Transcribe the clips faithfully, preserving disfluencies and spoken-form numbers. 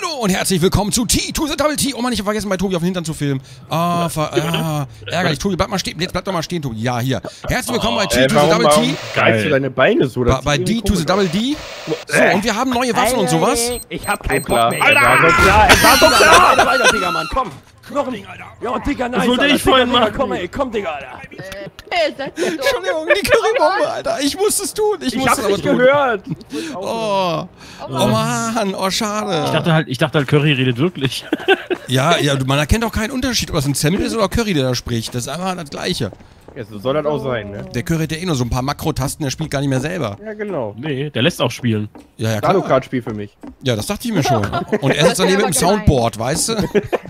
Hallo und herzlich willkommen zu T to the Double T. Oh Mann, ich hab vergessen, bei Tobi auf den Hintern zu filmen. Ah, ver ah ärgerlich. Tobi, bleib mal stehen. Jetzt bleib doch mal stehen, Tobi. Ja, hier. Herzlich willkommen bei T to the Double T. Greifst du deine Beine so? Bei, bei D to the Double D. So, und wir haben neue Waffen und sowas. Ich hab keinen Bock mehr. Alter! War so klar, es war so klar! Alter, Digga, Mann, komm! Knochen! Ja, Digga, nein! Das wollte ich vorhin machen. Komm, ey, komm, Digga, Alter! Entschuldigung, die Currybombe, Alter. Ich musste es tun. Ich, Ich musste hab's es aber nicht tun. gehört! Oh. Oh Mann, oh schade. Ich dachte halt, ich dachte halt, Curry redet wirklich. Ja, ja, man erkennt auch keinen Unterschied, ob das ein Sample ist oder Curry, der da spricht. Das ist einfach das Gleiche. Ja, so soll das auch sein, ne? Der Curry hat ja eh nur so ein paar Makrotasten, der spielt gar nicht mehr selber. Ja, genau. Nee, der lässt auch spielen. Ja, ja, Klar. klar. Spiel für mich. Ja, das dachte ich mir schon. Und er sitzt daneben mit dem Soundboard, weißt du?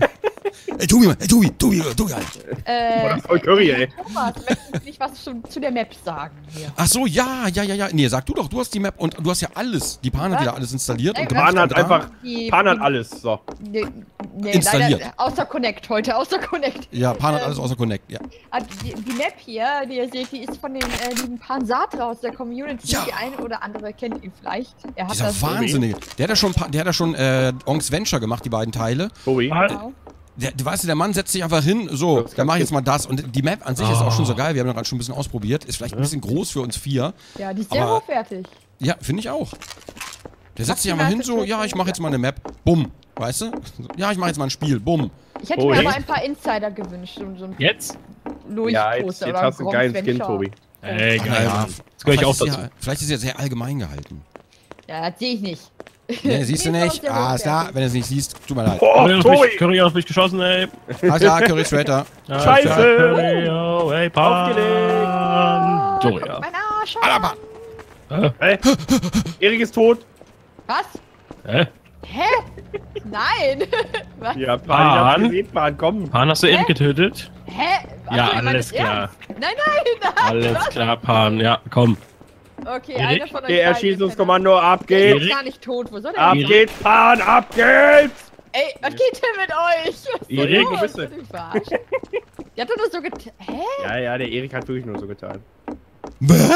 Ey, Tobi, ey, Tobi, Tobi, Tobi, halt. Äh, Boah, das ist voll Curry, ey. Thomas, möchtest du nicht was zu, zu der Map sagen hier? Ach so, ja, ja, ja, ja. Nee, sag du doch, du hast die Map und du hast ja alles. Die Pan hat wieder alles installiert. Ey, Und Pan gemacht Pan hat und einfach. Die- Pan hat alles, so. Nee, nee, Installiert. leider, außer Connect heute, außer Connect. Ja, Pan hat Ähm, alles außer Connect, ja. ah, Die, die Map hier, die ihr seht, die ist von den äh, lieben Pan Satra aus der Community. Ja. Die eine oder andere kennt ihn vielleicht. Er hat Dieser das Wahnsinnige. Der hat ja schon, Pa- der hat ja schon äh, Onks Venture gemacht, die beiden Teile. Tobi. Genau. Der, du weißt, der Mann setzt sich einfach hin, so, Das dann mach ich ganz jetzt mal das. Und die Map an sich ist auch schon so geil, wir haben gerade schon ein bisschen ausprobiert. Ist vielleicht ein bisschen groß für uns vier. Ja, die ist sehr Aber- hochwertig. Ja, finde ich auch. Der setzt sich einfach Maximal hin, so, Prozent, ja, ich mache jetzt ja. mal eine Map. Bumm. Weißt du? Ja, ich mache jetzt mal ein Spiel. Bumm. Ich hätte Oh, mir echt? aber ein paar Insider gewünscht. So, so ein Jetzt? Ja, jetzt, Leuchtposter jetzt oder hast du einen geilen Groms Skin, Venture. Tobi. Ey, geil. Ja, Mann. Das gehöre ich auch vielleicht ist dazu. ja, vielleicht ist er sehr allgemein gehalten. Ja, das sehe ich nicht. Nee, siehst du Nee, ist nicht? auch sehr Ah, ist klar, hochwertig. wenn du es nicht siehst, tut mir leid. Oh, Curry hat auf mich- Tobi! Curry hat auf mich geschossen, ey. Alles klar, Curry Strater. Ja, Scheiße! Curry, oh, ey, Pan. Aufgelegt. So, ja. Mein Arsch! Alaba. Hey, Erik ist tot. Was? Hä? Hä? Nein! Was? Ja, Pan, Pan? ich hab's gesehen, Pan, komm. Pan, hast du Erik getötet? Hä? Ja, Ach, ich meine alles das klar. ernst. Nein, nein, nein! Alles was? klar, Pan. Ja, komm. Okay, Erik? einer von euch Okay, beiden ist Erschießungskommando, ab Der ist geht's. gar nicht tot, wo soll der Ab hin? geht's, Pan, ab geht's. Ey, was geht denn mit euch? Was ist Erik, denn wo los? bist du? Wollt ihr mich verarschen? Der hat doch nur so getan. Hä? Ja, ja, der Erik hat wirklich nur so getan. Was?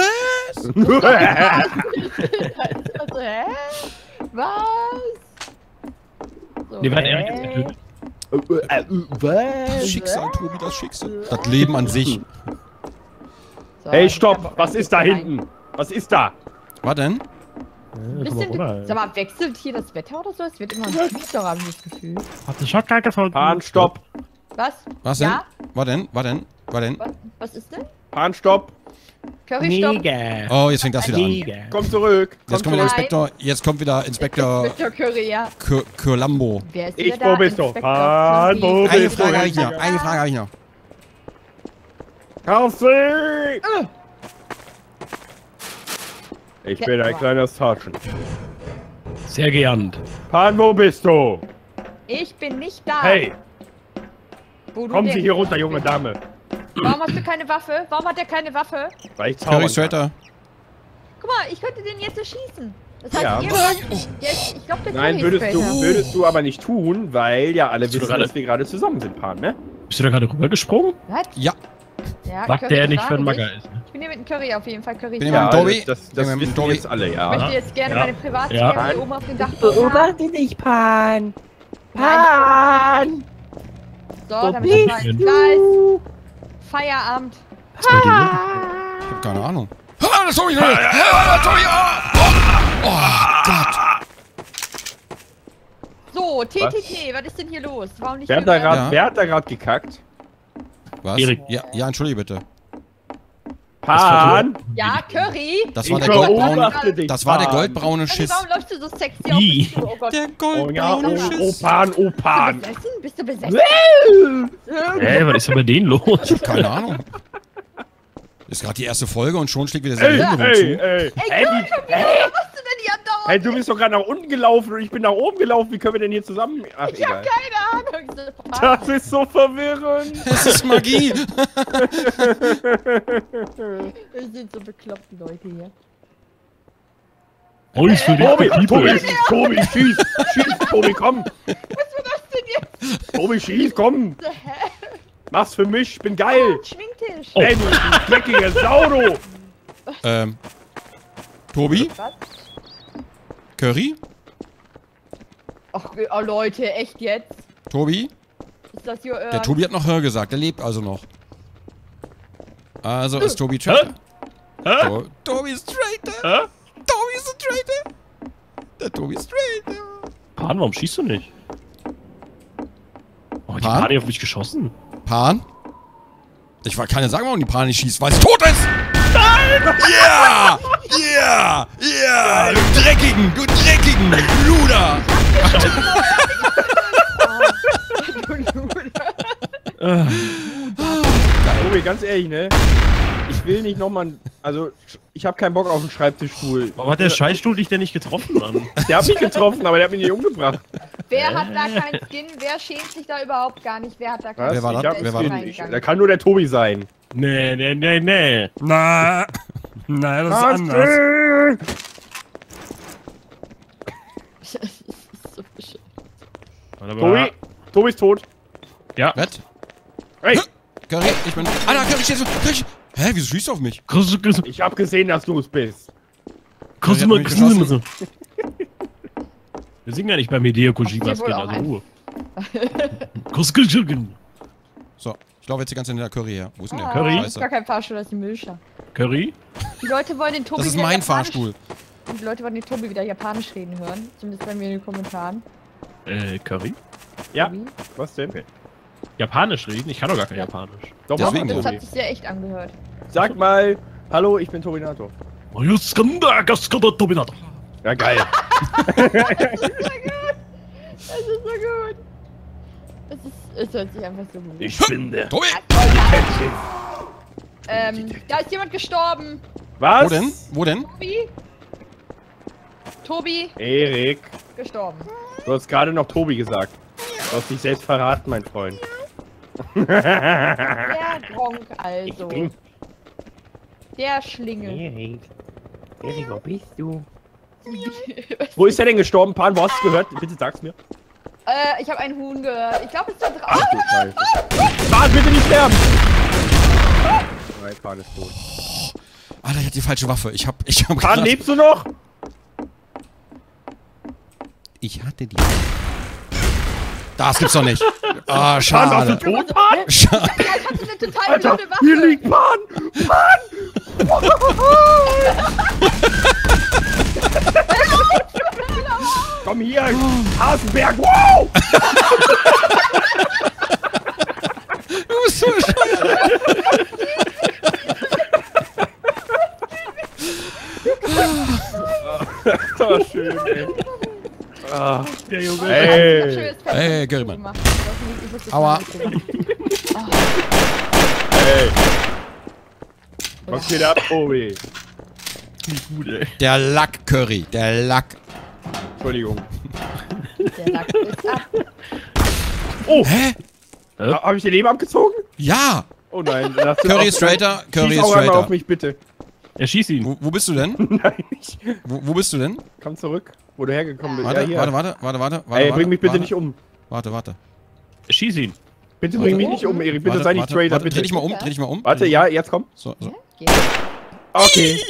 Also, hä? Was? So, Nee, wer hat hä? Erik jetzt getötet? Das Schicksal, Tobi, das Schicksal. Das Leben an sich. So, Hey, ich stopp! hab- Was ist da hinten? Was ist da? Was denn? Bisschen, sag mal, wechselt hier das Wetter oder so? Es wird immer ein düsterer, habe ich das Gefühl. Hat das Shotgun gefunden? Pan, stopp! Was? Was denn? Ja? Was denn? Was denn? Was denn? Was, was ist denn? Pan, stopp! Curry, stopp. Mega. Oh, jetzt fängt das wieder an. Mega. Komm zurück! Jetzt kommt wieder Inspektor, jetzt kommt wieder Inspektor Inspektor Curry, ja. Cur- Curlambo. Wer ist Ich, wieder da? wo bist du? Inspektor Pan, Curry. wo Eine bist du? Frage habe ich noch. Eine Frage habe ich noch. Kelsey! Ich bin ein kleiner Sergeant. Sehr geahnt. Pan, wo bist du? Ich bin nicht da. Hey, Wo du kommen Sie denkst, hier runter, ich junge bin. Dame. Warum hast du keine Waffe? Warum hat er keine Waffe? Weil ich Curry zaubern kann. Strater. Guck mal, ich könnte den jetzt erschießen. Das heißt, Ja. irgendwann... Der ist, ich glaube, der Nein, Curry würdest ist du, Strater. würdest du aber nicht tun, weil ja alle Bist du wissen, gerade- dass wir gerade zusammen sind, Pan, ne? Bist du da gerade rübergesprungen? Was? Ja, Ja, Was Curry der nicht für ein frage Magger dich. ist. Ne? Ich bin hier mit dem Curry auf jeden Fall. Curry Bin ist Ja, da. mit dem Tobi. das, das, Bin das mit dem wissen Tobi. jetzt alle, Ich ja. möchte jetzt gerne Ja. meine Privatsphäre Ja. hier oben auf dem Dachboden haben. Beobachte dich, Pan. Nein, Pan. so, Wo damit das mal bist klar ist. du? Feierabend. Was ist bei dir? ich hab keine Ahnung. Ah, das Tobi! Ah, Tobi! ah! Oh, oh Gott! So, T T T, was ist denn hier los? Warum nicht Wer hat da höher? grad- Ja. wer hat da gerade gekackt? Was? Erik. Ja, ja, entschuldige bitte. Pan! Ja, Curry? Das war Ich der goldbraune, beobachte dich, das war der Pan. goldbraune Curry, Schiss. warum läufst du so sexy auf Ih. mich zu? Oh Gott. Der Oh ja, oh, goldbraune oh Schiss. Pan, oh Bist du Pan! besessen? Bist du besessen? Hä, was ist denn bei denen los? Keine Ahnung. Ist gerade die erste Folge und schon schlägt wieder Ey, seine Hände ey, zu. ey! Ey, Hey, Curry, wie- was machst du denn hier andauernd? hey, du bist doch gerade nach unten gelaufen und ich bin nach oben gelaufen. Wie können wir denn hier zusammen? Ach, Ich hab egal. keine Ahnung. So, Das ist so verwirrend. Es ist Magie. Wir sind so bekloppte Leute hier. Uns für Tobi, die Tobi, People. Tobi, schieß! Schieß, Tobi, komm! Was war das denn jetzt? Tobi, schieß, komm! Hä? Mach's für mich, ich bin geil! Schminktisch. Oh. Ey, du dreckige Sau, du! ähm. Tobi? Was? Curry? Ach, oh, Leute, echt jetzt? Tobi? Ist das your Der Tobi hat noch Hör gesagt, der lebt also noch. Also ist Tobi Traitor. Hä? To Tobi ist Traitor. Hä? Tobi ist ein Traitor. Der Tobi ist Traitor. Pan, warum schießt du nicht? Oh, die Pan? Pan hat auf mich geschossen. Pan? Ich kann ja sagen, warum die Pan nicht schießt, weil es tot ist! Nein! Ja! Ja! Ja! Du Dreckigen! Du Dreckigen! Luder! Tobi, ganz ehrlich, ne? Ich will nicht nochmal. Also, ich habe keinen Bock auf den Schreibtischstuhl. Warum hat der Scheißstuhl dich denn nicht getroffen, Mann? Der hat mich getroffen, aber der hat mich nicht umgebracht. Wer hat da keinen Skin? Wer schämt sich da überhaupt gar nicht? Wer hat da keinen Was? Wer war ich das? hab Wer war einen das? Skin. Ich, da kann nur der Tobi sein. Nee, nee, nee, nee. Na, nein, das ist anders. Das ist so bescheuert. Warte mal. Tobi, Tobi ist tot. Ja. Was? Hey, Curry, ich bin... Alter, Curry, stehst du... Curry, Hä, wieso schießt du auf mich? Grüße, grüße, ich hab gesehen, dass du es bist. grüße, hat mich grüße, geschossen. grüße. Wir singen ja nicht bei Hideo Kojimas, Ach, die wohl also auch Ruhe. Grüße, grüße, grüße. So, ich laufe jetzt die ganze Zeit hinter Curry her. Wo ist denn der? Ah, Curry? das ist gar kein Fahrstuhl, das ist ein Milcher. Curry? Die Leute wollen den Tobi Das ist wieder mein japanisch- Fahrstuhl. Und die Leute wollen den Tobi wieder japanisch reden hören. Zumindest bei mir in den Kommentaren. Äh, Curry? Ja, Tobi. was denn? Japanisch reden? Ich kann doch gar kein Japanisch. Doch, Deswegen mach Das mal, hat sich sehr echt angehört. Sag mal, hallo, ich bin Tobinator. Oh, jetzt kann der Gaskada Dominator. Ja, geil. Das ist so gut. Es, ist, es hört sich einfach so gut an. Ich bin der. Tobi! Ähm, da ist jemand gestorben. Was? Wo denn? Wo denn? Tobi? Tobi Erik, gestorben. du hast gerade noch Tobi gesagt. Du hast dich selbst verraten, mein Freund. Der Gronk also. bin- Der Schlingel. Erik. Erik, wo bist du? Wo ist der denn gestorben, Pan? Wo hast du gehört? Bitte sag's mir. Äh, ich habe ein Huhn gehört. Ich glaube, es ist da Ach draußen. du Scheiße. Pan, bitte nicht sterben! Nein, Pan ist tot. Alter, ich hatte die falsche Waffe. Ich hab... Ich hab Pan, grad- lebst du noch? Ich hatte die... Das gibt's doch nicht. Ah, Pan, schade. warst du tot, Pan? Schade. Ich hatte eine total Alter, blöde Waffe. hier liegt Pan! Pan! Komm hier! Hasenberg! Wow! Du bist so bescheuert. Das war schön, ey. Ah, Der Junge. Ey. Ey, Gerriman. Gemacht. Das ist nicht- das ist Aua. nicht gemacht. ey. Was geht ab, Tobi? Gut, ey. Der Lack-Curry. Der Lack. Entschuldigung. Der Lack ist ab. Oh! Hä? Ha- Hab ich den Leben abgezogen? Ja. Oh nein. das ist Curry auch- ist straighter. Curry Schieß ist auch einmal straighter. auf mich, bitte. Er schießt ihn. Wo, wo bist du denn? Nein, ich Wo, wo bist du denn? komm zurück, wo du hergekommen bist. Warte, ja, hier. warte, warte, warte, warte, warte. Ey, warte, bring mich bitte warte, nicht um. Warte, warte. Er schießt ihn. Bitte Warte. bring mich nicht um, Erik. Bitte warte, sei nicht warte, Traitor, warte, bitte. Dreh dich mal um, dreh dich mal um. Warte, ja, jetzt komm. So, so. Geht. Okay.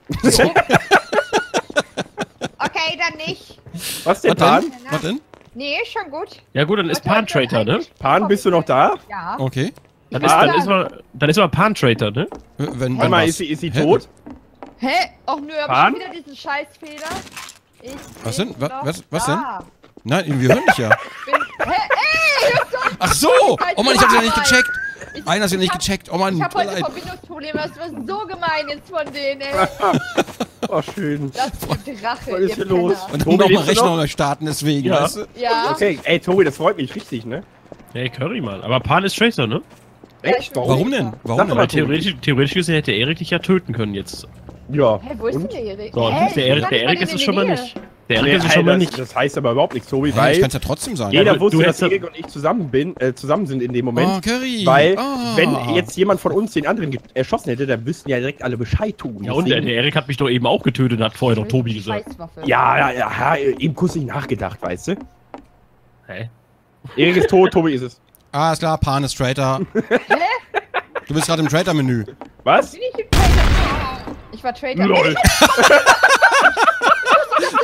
Okay, dann nicht. Was denn, Was Pan? denn? Was denn? Nee, schon gut. Ja gut, dann ist Pan Traitor, ne? Pan, bist du noch da? Ja. Okay. Dann ist, dann ist man, dann ist man Pan Traitor, ne? Wenn, Warte wenn mal, was? ist sie, ist sie Hä? tot? Hä? Och nö, hab Pan? ich schon wieder diesen Scheißfehler. Ich Was bin denn? Was- noch was- was denn? da. Nein, wir hören dich ja. Bin, hä? Ey, hör doch! Ach so! Oh Mann, ich hab's ja nicht gecheckt. Ich- Einer hat ja ich nicht hab- gecheckt. Oh Mann, Ich hab tut mir heute leid. Verbindungsprobleme, das war so gemein jetzt von denen, ey. Oh, schön. Das ist Drache, Was ist ihr hier los? Penner. Und Tobi, dann nochmal lebst du Rechner noch? neu starten, deswegen, Ja. weißt du? Ja. Okay, ey, Tobi, das freut mich richtig, ne? Hey, Curry, Mann. Aber Pan ist Traitor, ne? Echt? bin- Warum denn? Warum Sag denn? mal, Weil theoretisch, theoretisch gesehen hätte Erik dich ja töten können jetzt. Ja. Hä, wo ist Und? denn der Erik? So, Hä, und der ich Erik, bin der gar Erik nicht ist es mal schon mal in der nicht. Der Erik Nee, ist es schon mal das, nicht. das heißt aber überhaupt nichts, Tobi, Hey, weil ich kann's ja trotzdem sagen. jeder du- wusste, du dass hättest- Erik und ich zusammen, bin, äh, zusammen sind in dem Moment. Oh, Curry. Weil, Ah. wenn jetzt jemand von uns den anderen ge- erschossen hätte, dann wüssten ja direkt alle Bescheid tun. Ja, und der, Deswegen- der Erik hat mich doch eben auch getötet, hat vorher Erik? noch Tobi gesagt. Scheißwaffe. Ja, ja, ja, ja, eben kurz nicht nachgedacht, weißt du? Hä? Erik ist tot, Tobi ist es. Ah, ist klar, Pan ist Traitor. Du bist gerade im Traitor-Menü. Was? Bin ich im Traitor? Ich war Traitor. Lol.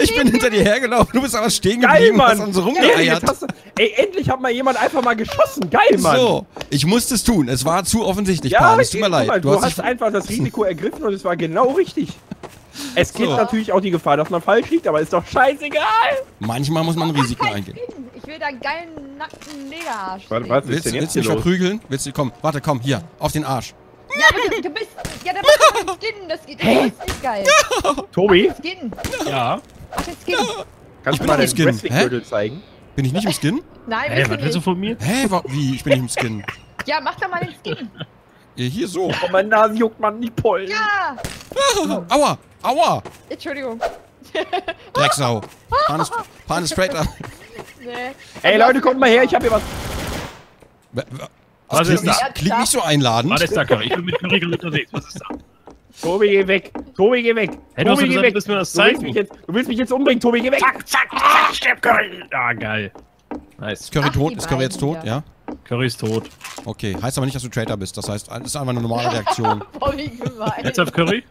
Ich bin hinter dir hergelaufen, du bist aber stehen Geil, geblieben, Mann. hast dann so Erik, rumgeeiert. jetzt hast du, ey, endlich hat mal jemand einfach mal geschossen. Geil, Mann. So, ich musste es tun. Es war zu offensichtlich, Ja, Pan. Es tut mir guck leid. mal, du, Du hast hast dich- einfach das Risiko ergriffen und es war genau richtig. Es gibt So. natürlich auch die Gefahr, dass man falsch liegt, aber ist doch scheißegal. Manchmal muss man Risiken Kein eingehen. Skin. Ich will da einen geilen, nackten Negerarsch. Warte, sehen. was ist Willst, denn willst jetzt du hier mich los? verprügeln? Willst du, komm, warte, komm, hier, auf den Arsch. Ja, aber du, du bist. Ja, da bist du ein Skin. Das, das ist nicht geil. Tobi, Skin. Ja. Mach den Skin. kannst Ich du bin mal auch im den Skin. Wrestling-Gürtel zeigen? Bin ich nicht im Skin? Nein, Hä, willst was du willst du nicht. von mir? Hä, wa- wie? Ich bin nicht im Skin. Ja, mach doch mal den Skin. Ja, hier so. Oh, meine Nase juckt man die Pollen. Ja. Aua, aua. Entschuldigung. Drecksau. Pan ist, Pan ist straight up. Nee. Ey, Leute, kommt mal her, ich hab hier was. W- w- Was Das klingt ist nicht, da? klingt nicht so einladend. Warte, ist da Curry. Ich bin mit Curry unterwegs. Was ist da? Tobi, geh weg. Tobi, geh weg. Hey, du hast Tobi, doch geh gesagt, weg. du willst mir das Du willst, zeigen. mich jetzt, du willst mich jetzt umbringen, Tobi, geh weg. Zack, zack, zack, stirb Curry. Ah, geil. Nice. Ist Curry Ach, tot? die Ist Curry jetzt beiden tot? wieder. Ja? Curry ist tot. Okay, heißt aber nicht, dass du Traitor bist. Das heißt, das ist einfach eine normale Reaktion. Boah, wie gemein. Jetzt auf Curry?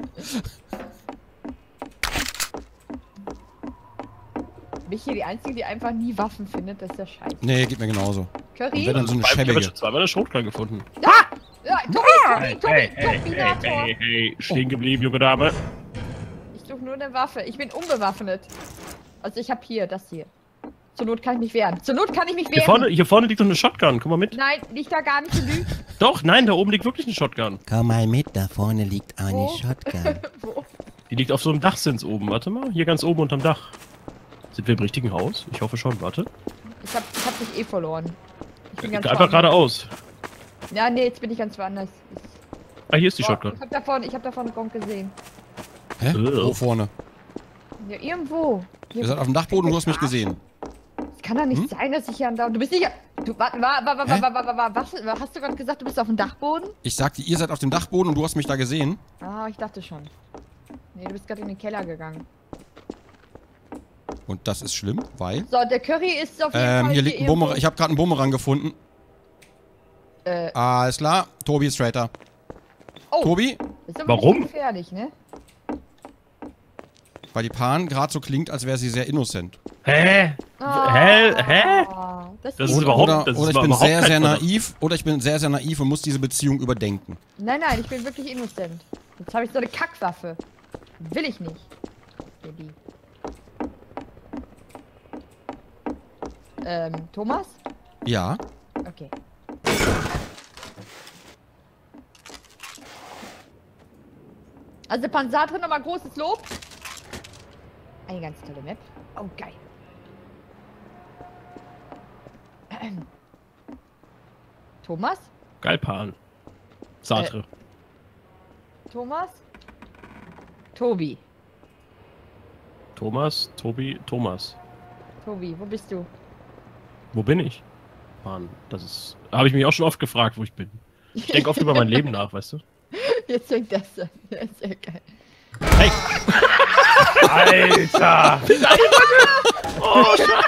Bin ich hier die Einzige, die einfach nie Waffen findet? Das ist ja scheiße. Nee, geht mir genauso. Und Curry? wenn dann so eine Ich habe schäbige. schon zweimal eine Schrotflinte gefunden. Ja, Tobi, Hey, Tobi, hey, Tobi, hey, hey, Tobinator. hey, hey. Stehen geblieben, junge Dame. Ich suche nur eine Waffe. Ich bin unbewaffnet. Also ich habe hier, das hier. Zur Not kann ich mich wehren. Zur Not kann ich mich Hier wehren. vorne, hier vorne liegt doch eine Shotgun. Guck mal mit. Nein, liegt da gar nicht, du lügst. Doch, nein, da oben liegt wirklich eine Shotgun. Komm mal mit, da vorne liegt eine Wo? Shotgun. Wo? Die liegt auf so einem Dachzins oben. Warte mal, hier ganz oben unterm Dach. Sind wir im richtigen Haus? Ich hoffe schon, warte. Ich hab, ich hab dich eh verloren. Ich bin ganz Einfach woanders. geradeaus. Ja, nee, jetzt bin ich ganz woanders. Ich, Ah, hier ist die boah, Shotgun. ich hab da vorne, ich hab da vorne Gronk gesehen. Hä? Äh. Wo vorne? Ja, irgendwo. Hier- Ihr seid auf dem Dachboden und du hast mich gesehen. Es kann doch nicht Hm? sein, dass ich hier andauernd... Du bist nicht... Du, warte, wa, wa, wa, Hä? wa, wa, wa, wa, was, was hast du gerade gesagt? Du bist auf dem Dachboden? Ich sagte, ihr seid auf dem Dachboden und du hast mich da gesehen. Ah, ich dachte schon. Nee, du bist gerade in den Keller gegangen. Und das ist schlimm, weil... So, der Curry ist auf jeden Ähm, Fall hier liegt ein irgendwo. Bumerang. Ich habe gerade einen Bumerang gefunden. Äh, Alles klar. Tobi ist Traitor. oh, Tobi, ist aber Warum? nicht gefährlich, ne? weil die Pan gerade so klingt, als wäre sie sehr innocent. Hä? Ah, Hä? Hä? Das, Das ist ist überhaupt- Oder, das ist oder ich bin überhaupt sehr, kein sehr Verdacht. naiv. Oder ich bin sehr, sehr naiv und muss diese Beziehung überdenken. Nein, nein, ich bin wirklich innocent. Jetzt habe ich so eine Kackwaffe. Will ich nicht. Baby. Ähm, Thomas? Ja. Okay. Also Pansatrin nochmal großes Lob. Eine ganz tolle Map. Oh, geil. Ähm. Thomas? Geil, Pan. Sartre. Thomas? Tobi. Thomas, Tobi, Thomas. Tobi, wo bist du? Wo bin ich? Pan, das ist... Habe ich mich auch schon oft gefragt, wo ich bin. Ich denke oft über mein Leben nach, weißt du? Jetzt fängt das an. Das ist ja geil. Hey! Alter! Oh,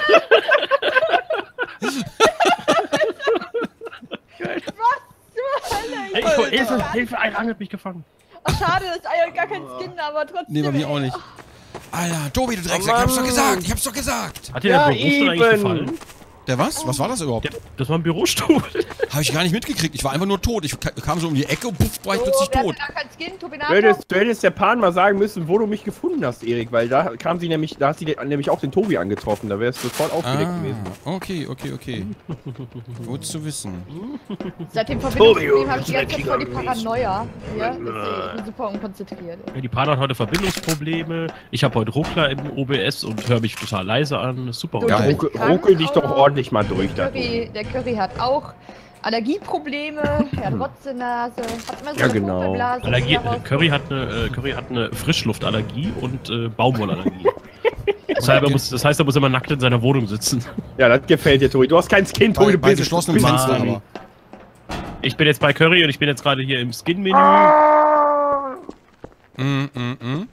hey, Alter, hey, Hilfe, Hilfe, ein Angel hat mich gefangen. Ach, schade, das Ei hat gar kein Skin, aber trotzdem. Nee, bei mir auch ey. nicht. Alter, Tobi, du Drecksack, Oh ich hab's doch Mann. gesagt, ich hab's doch gesagt. Hat dir Ja, der Bürostuhl eigentlich eben. gefallen? Der was? Was war das überhaupt? Der, das war ein Bürostuhl. Habe ich gar nicht mitgekriegt. Ich war einfach nur tot. Ich ka- kam so um die Ecke und puff, war ich So, plötzlich wer tot. hat denn da kein Skin? Du Tobinator? hättest, du hättest der Pan mal sagen müssen, wo du mich gefunden hast, Erik, weil da kam sie nämlich, da hat sie nämlich auch den Tobi angetroffen, da wärst du sofort aufgedeckt Ah, gewesen. okay, okay, okay. Gut zu wissen. Seit dem Verbindungsproblem Tobi, habe ich die ganze Zeit voll die Paranoia. Ja, Nein. ich bin super unkonzentriert. Ja, die Pan hat heute Verbindungsprobleme. Ich habe heute Ruckler im O B S und höre mich total leise an. Super. Du, Geil. du bist Ruckel, krank ruckel dich auch doch noch. ordentlich mal durch Der da. Curry, der Curry hat auch Allergieprobleme, er hat Rotzenase, hat immer so Ja, eine genau. Popelblase, die Allergie, daraus- Curry, hat eine, äh, Curry hat eine Frischluftallergie und äh, Baumwollallergie. Deshalb, er muss, das heißt, er muss immer nackt in seiner Wohnung sitzen. Ja, das gefällt dir, Tobi. Du hast kein Skin, Tobi, Bei, du bei bist geschlossenem bist- Fenster Mann. aber. Ich bin jetzt bei Curry und ich bin jetzt gerade hier im Skin-Menü. Mm, mm, mm.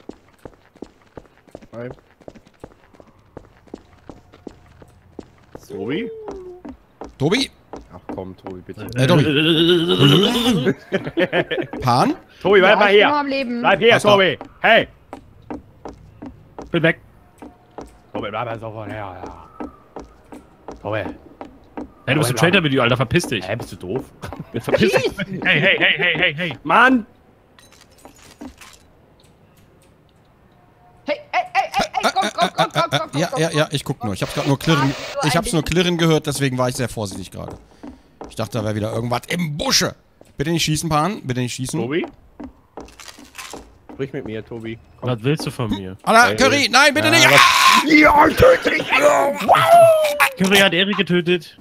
Tobi? Tobi? Ach komm, Tobi, bitte. Äh, Tobi. Pan? Tobi, bleib Ja, mal ich bin noch her. am Leben. Bleib her, Pass mal. Tobi. Hey. Bin weg. Tobi, bleib mal sofort her, ja. Tobi. Hey, du bist ein Traitor-Video, Alter, verpiss dich. Hä, bist du doof? Verpiss dich. Hey, hey, hey, hey, hey, hey. Mann! Hey, ey, ey, ey, ey, komm, komm, komm, komm, komm, komm, Ja, komm, ja, ja, komm. ich guck nur. Ich hab's gerade nur klirren. Ah, Ich hab's nur klirren gehört, deswegen war ich sehr vorsichtig gerade. Ich dachte, da wäre wieder irgendwas im Busche. Bitte nicht schießen, Pan. Bitte nicht schießen. Tobi? Sprich mit mir, Tobi. Komm. Was willst du von mir? Alter, Curry, nein, bitte Ja, nicht. was- Ah! Ja, töte dich! Curry hat Erik getötet.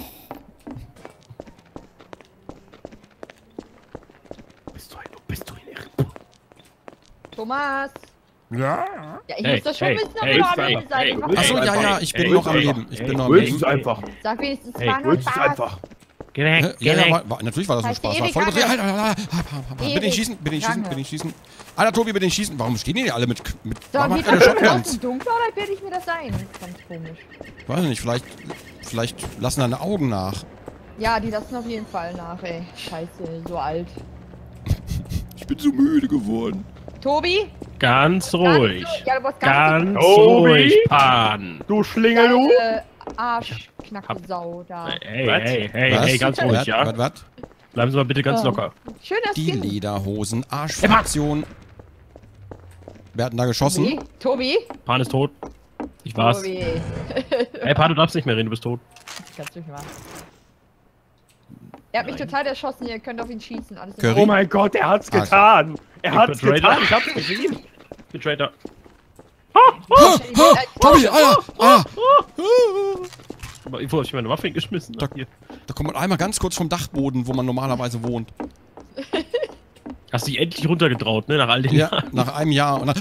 Bist du ein, bist du ein Erik? Thomas. Ja. Ja, ich Hey, muss das schon hey, wissen, ob hey, du noch am hey, Leben seid. hey, Ich mach- hey, Achso, ja, einfach. ja, ich bin Ey, noch am einfach. Leben. Ich Ey, bin noch am Willst du Leben. es einfach? Sag wenigstens Hey, war nur Willst du es Spaß. einfach? Geh weg, Ja, geh ja, weg. war, war, natürlich war das ein Heißt Spaß. die War voll Erik übertrieben. Lange? Alter, Alter, Alter, Alter, Bitte nicht Erik schießen, bitte nicht schießen, Lange. bitte nicht schießen. Alter, Tobi, bitte nicht schießen. Warum stehen die denn alle mit. mit So, warum wie hat keine draußen Shotguns? dunkel oder bilde ich mir das ein? Ganz komisch. Weiß ich nicht, vielleicht. Vielleicht lassen deine Augen nach. Ja, die lassen auf jeden Fall nach, ey. Scheiße, so alt. Ich bin so müde geworden. Tobi? Ganz ruhig. Ja, du musst ganz Ganz Tobi? ruhig, Pan. Du Schlingel, du! Deine Arschknackesau da. Hey, Was? hey, hey, Was? hey, ganz ruhig, Was, ja? Was, was? Bleiben Sie mal bitte ganz Oh. locker. Schöner Die Skin. Lederhosen Arschfraktion. Wer hat denn da geschossen? Tobi? Tobi? Pan ist tot. Ich war's. Tobi. Hey, Pan, du darfst nicht mehr reden, du bist tot. Kannst du nicht machen. Er hat mich total erschossen, ihr könnt auf ihn schießen. Alles in Curry? Oh mein Gott, er hat's Ah, getan! Er Ich hat's bin Traitor. getan, ich hab's gesehen! Ich bin Traitor. Ordnung. Tobi, Alter, Alter. Aber ich habe meine Waffe hingeschmissen. Da- Ach, hier. Da kommt man einmal ganz kurz vom Dachboden, wo man normalerweise wohnt. Hast dich endlich runtergetraut, ne? Nach all den Ja, Jahren. nach einem Jahr. Und dann.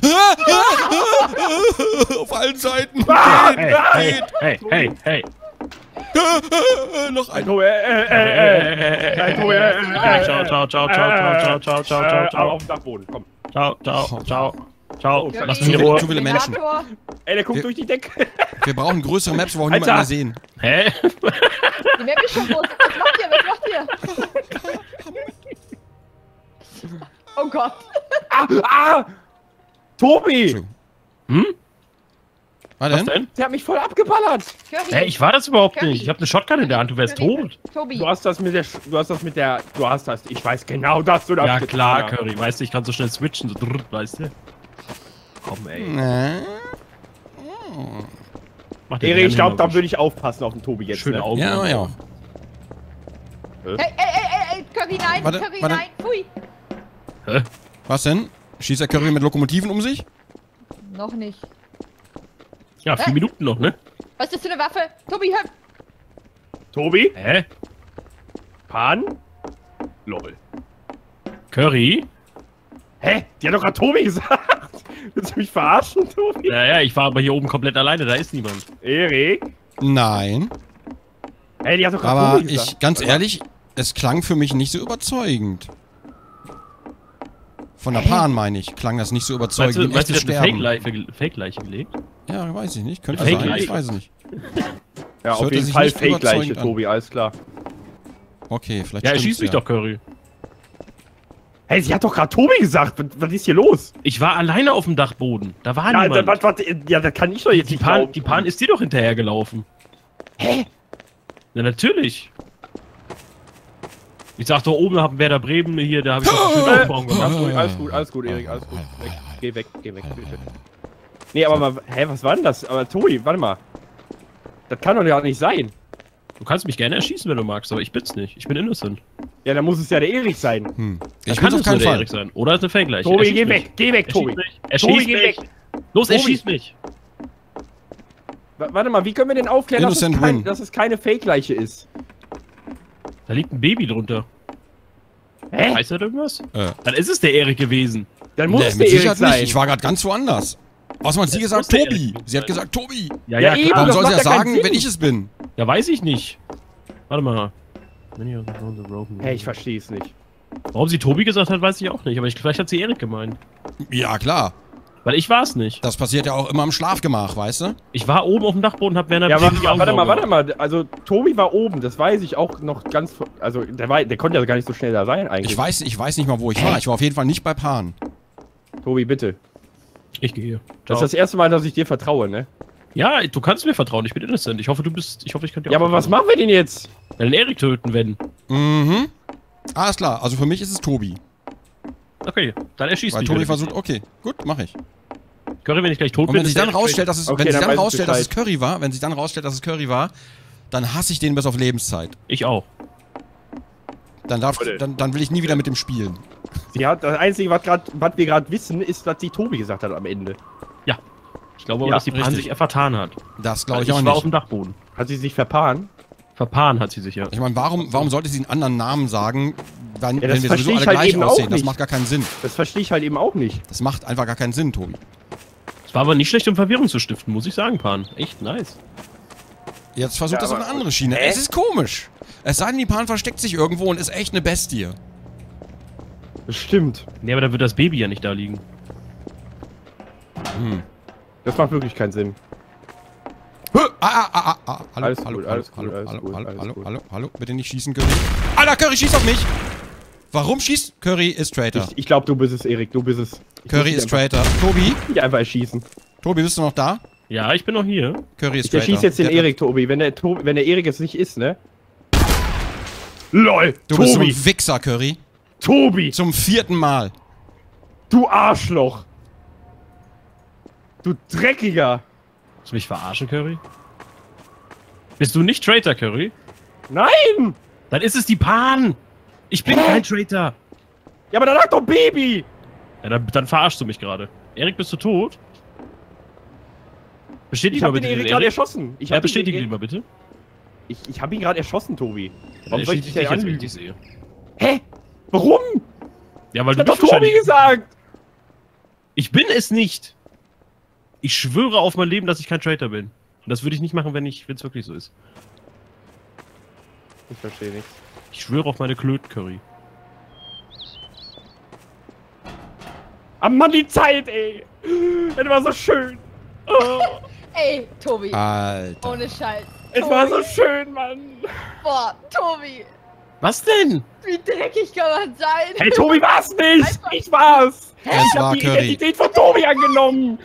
Auf allen Seiten. Hey, hey, hey, hey, hey. Noch ein. Tobi, äh, äh, äh, äh, Tobi, äh, äh, Ciao, ciao, ciao, ciao, ciao, ciao, ciao, ciao, ciao, äh, ciao. auf dem Dachboden, komm. Ciao, ciao, ciao. Ciao, Curry, lass mich in Zu Ruhe. viele Menschen. Senator. Ey, der guckt Wir- durch die Decke. Wir brauchen größere Maps, wo auch niemand Alter. mehr sehen. Hä? Die Map ist schon groß. Was macht ihr? Was macht ihr? Oh Gott. Ah, ah! Tobi! Entschuldigung. Hm? Was Was denn? denn? Der hat mich voll abgeballert! Curry. Hä, ich war das überhaupt Curry. nicht. Ich hab eine Shotgun in der Hand, du wärst Curry. tot. Tobi. Du hast das mit der, Sch- du hast das mit der, du hast das, ich weiß genau, dass du das Ja getan klar, hast. Curry, weißt du, ich kann so schnell switchen, so drrrt, weißt du? Komm, ey. Nee. Mach den Erik, ich glaube, da Hirn würde ich aufpassen auf den Tobi jetzt. Schöne ne? Augen. Ja, ja. Hey, ey, ey, ey, ey, Curry, nein, Warte, Curry, warte. nein, pfui. Hä? Was denn? Schießt der Curry mit Lokomotiven um sich? Noch nicht. Ja, vier Hä? Minuten noch, ne? Was ist das für eine Waffe? Tobi, hör. Tobi? Hä? Pan? Lol. Curry? Hä? Die hat doch gerade Tobi gesagt. Willst du mich verarschen, Tobi? Ja, ja, ich war aber hier oben komplett alleine, da ist niemand. Erik? Nein. Hey, die hat doch gerade Aber Tobi gesagt. ich, ganz ehrlich, es klang für mich nicht so überzeugend. Von der Pan meine ich, klang das nicht so überzeugend Weißt du, wie ein weißt du, echtes der hat eine Sterben. Fake-Leiche ge- Fake-Leiche gelegt? Ja, weiß ich nicht. Könnte Fake sein, Leiche. ich weiß es nicht. Ja, auf hörte jeden sich Fall nicht Fake-Leiche, überzeugend an. Tobi, alles klar. Okay, vielleicht Ja, er stimmt's schießt mich ja. doch, Curry. Hey, sie hat doch gerade Tobi gesagt. Was, was ist hier los? Ich war alleine auf dem Dachboden. Da war Ja, niemand. das, was, ja, das kann ich doch jetzt die, nicht Pan, glauben. die Pan ist dir doch hinterhergelaufen. Hä? Ja, natürlich. Ich sag doch, oben haben Werder Bremen, hier, da habe ich doch einen schönen Aufbau Alles gemacht. gut, alles gut, alles gut, Erik, alles gut. Weg. Geh weg, geh weg, bitte. Nee, aber mal, hä, was war denn das? Aber Tobi, warte mal. Das kann doch ja nicht sein. Du kannst mich gerne erschießen, wenn du magst, aber ich bin's nicht. Ich bin innocent. Ja, dann muss es ja der Erik sein. Hm. Dann Ich kann bin's auf es nur keinen der Fall. Erik sein. Oder ist eine Fake-Leiche. Tobi, Erschieß geh mich. weg, geh weg, Tobi. Erschieß Tobi, mich. geh Erschieß weg. mich. Los, Tobi. erschieß mich. W warte mal, wie können wir denn aufklären, dass es, Innocent kein, win. dass es keine Fake-Leiche ist? Da liegt ein Baby drunter. Hä? Heißt das irgendwas? Äh, Dann ist es der Erik gewesen. Dann muss nee, es der mit Erik Sicherheit sein. nicht. Ich war gerade ganz woanders. Außerdem hat sie Es gesagt muss der Tobi. Erik Sie hat sein. gesagt Tobi. Ja, Ja, ja, eben. klar. Warum das soll sie macht das ja keinen sagen, Sinn. wenn ich es bin? Ja, weiß ich nicht. Warte mal. Hey, ich verstehe es nicht. Warum sie Tobi gesagt hat, weiß ich auch nicht. Aber ich, vielleicht hat sie Erik gemeint. Ja, klar. Weil ich war es nicht. Das passiert ja auch immer im Schlafgemach, weißt du? Ich war oben auf dem Dachboden, hab Werner Ja, Bremen warte, die Augen warte mal, aufgemacht. warte mal. Also, Tobi war oben, das weiß ich auch noch ganz. Also, der, war, der konnte ja gar nicht so schnell da sein, eigentlich. Ich weiß, ich weiß nicht mal, wo ich war. Ich war auf jeden Fall nicht bei Pan. Tobi, bitte. Ich gehe. Das Ciao. ist das erste Mal, dass ich dir vertraue, ne? Ja, du kannst mir vertrauen, ich bin innocent. Ich hoffe, du bist. Ich hoffe, ich kann dir Ja, auch aber was vertrauen. machen wir denn jetzt? Ja, den Erik töten, wenn. Mhm. Alles klar, also für mich ist es Tobi. Okay, dann erschießt Weil mich. Tobi wenn versucht, okay, gut, mach ich. Curry, wenn ich gleich tot Und bin. wenn sich ist dann der Erik rausstellt, dass es, Okay, wenn sich dann dann weiß ich rausstellt, dass es Bescheid. Curry war, wenn sich dann rausstellt, dass es Curry war, dann hasse ich den bis auf Lebenszeit. Ich auch. Dann darf, Leute. dann, dann will ich nie wieder mit dem spielen. Sie hat, das Einzige, was, grad, was wir gerade wissen, ist, dass sie Tobi gesagt hat am Ende. Ja. Ich glaube aber, Ja, dass die Pan richtig. sich vertan hat. Das glaube ich ich auch war auf nicht. dem Dachboden. Hat sie sich verpaaren? Verpaaren hat sie sich ja. Ich meine, warum, warum sollte sie einen anderen Namen sagen, wenn, Ja, wenn das wir verstehe sowieso ich alle halt gleich eben auch aussehen? Das nicht. macht gar keinen Sinn. Das verstehe ich halt eben auch nicht. Das macht einfach gar keinen Sinn, Tobi. Es war aber nicht schlecht, um Verwirrung zu stiften, muss ich sagen, Pan. Echt nice. Jetzt versucht Ja, das auf aber- eine andere Schiene. Hä? Es ist komisch. Es sei denn, die Pan versteckt sich irgendwo und ist echt eine Bestie. Das stimmt. Nee, aber da wird das Baby ja nicht da liegen. Hm. Das macht wirklich keinen Sinn. Hö, Ah, ah, ah, ah, ah. Hallo, Alles hallo, gut, hallo, alles gut, hallo, alles hallo, gut, hallo, alles hallo, gut. hallo, hallo, bitte nicht schießen, Curry. Alter, Curry schießt auf mich! Warum schießt? Curry ist Traitor. Ich, ich glaube, du bist es, Erik. Du bist es. Ich Curry muss ist dich einfach- Traitor. Tobi? Nicht einfach erschießen. Tobi, bist du noch da? Ja, ich bin noch hier. Curry ist Ich Traitor. erschieße jetzt den Der- Erik, Tobi. Wenn der, Tobi, wenn der Erik es nicht ist, ne? LOL! Du bist so Tobi! ein Wichser, Curry. Tobi! Zum vierten Mal. Du Arschloch! Du Dreckiger! Willst du mich verarschen, Curry? Bist du nicht Traitor, Curry? Nein! Dann ist es die Pan! Ich bin kein Traitor! Ja, aber da lag doch Baby! Ja, dann, dann verarschst du mich gerade. Erik, bist du tot? Bestätige Ich mal hab den bitte Erik den gerade Erik. erschossen. Ich Ja, hab den bestätige ihn Erik- mal bitte. Ich, ich hab ihn gerade erschossen, Tobi. Warum Er soll ich schießt dich dich denn jetzt, wenn ich dich anlügen? sehe. Hä? Warum? Ja, weil Ich du hab doch bist Tobi wahrscheinlich... gesagt! Ich bin es nicht! Ich schwöre auf mein Leben, dass ich kein Traitor bin. Und das würde ich nicht machen, wenn ich, wenn es wirklich so ist. Ich verstehe nichts. Ich schwöre auf meine Klöten-Curry. Ah Mann, die Zeit, ey! Das war so schön! Oh, Ey, Tobi. Alter. Ohne Scheiß. es Tobi. war so schön, Mann! Boah, Tobi. Was denn? Wie dreckig kann man sein? Hey, Tobi war's nicht! Ich war's! Es Ich war hab die Curry. Identität von Tobi angenommen!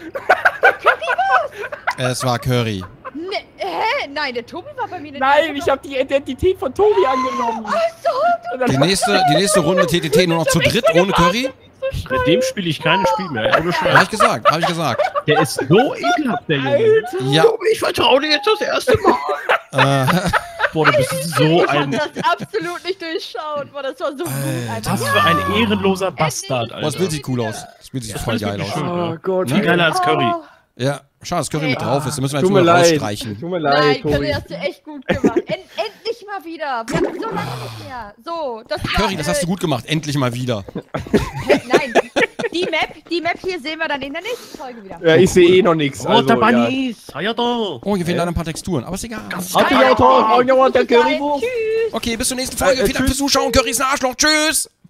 Es war Curry. Ne, hä? Nein, der Tobi war bei mir nicht. Nein, ich hab die Identität von Tobi angenommen! So, Und dann- Die nächste, die nächste Runde T T T nur noch zu dritt ohne Curry? Mit dem spiele ich kein Spiel mehr. Ohne Hab Scheiß. ich gesagt, hab ich gesagt. Der ist so ekelhaft, der Junge. Ja, Ich vertraue dir jetzt das erste Mal. äh, Boah, du bist so ich hab ein... das absolut nicht durchschaut. Boah, das war so gut. Alter. Was für ein ehrenloser Bastard, boah, das Alter. Bild sieht cool aus. Das Bild sieht voll geil aus. Oh Gott, Ne? Viel geiler als Curry. Oh, Ja, schade, dass Curry mit drauf ist. Da müssen wir jetzt Tut mir nur noch leid. rausstreichen. Tut mir nein, leid, Curry, Tobi. hast du echt gut gemacht. End, endlich mal wieder. Wir hatten so lange nicht mehr. So, das war, Curry, das hast du gut gemacht. Endlich mal wieder. Äh, nein, die Map, die Map hier sehen wir dann in der nächsten Folge wieder. Ja, ich sehe eh noch nichts. Roter Also, ja. Bunnies. Ah ja, doch. Oh, hier fehlen leider ein paar Texturen, aber ist egal. Habt ihr auch toll? Oh, ja, der Bis dahin. Currywurst. Tschüss. Okay, bis zur nächsten Folge. Äh, äh, Vielen Dank fürs tschüss. Zuschauen. Curry ist ein Arschloch. Tschüss.